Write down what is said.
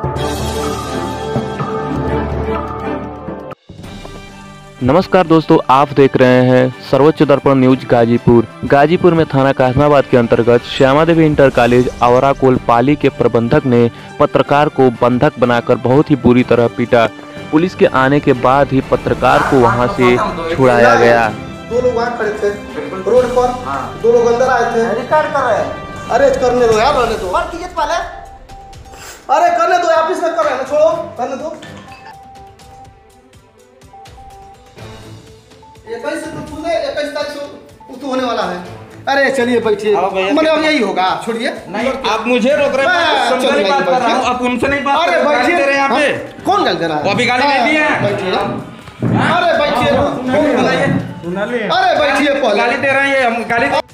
नमस्कार दोस्तों, आप देख रहे हैं सर्वोच्च दर्पण न्यूज गाजीपुर। गाजीपुर में थाना कासमाबाद के अंतर्गत श्यामा देवी इंटर कॉलेज आवराकोल पाली के प्रबंधक ने पत्रकार को बंधक बनाकर बहुत ही बुरी तरह पीटा। पुलिस के आने के बाद ही पत्रकार को वहां से छुड़ाया गया। दो लोग वहाँ खड़े थे रोड पर, दो लोग अंदर आए थे। रिकॉर्ड कर रहे हैं। अरे करने दो यार, रहने दो। बात कीजिए पहले। अरे करने दो, ऑफिस में कर रहे हैं, छोड़ो, करने दो। 21 तारीख से उतू होने वाला है। अरे चलिए बैठिए, मैंने अब यही होगा, छोड़िए। नहीं, आप मुझे रोक रहे हैं, समझाने की बात कर रहा हूं, आप उनसे नहीं बात कर रहे हैं। अरे बैठिए यहाँ पे। कौन गाली दे रहा है? वो अभी गाली नहीं दी है। बैठिए। अरे बैठिए, अरे बैठिए, गाली दे रहे हैं, हम गाली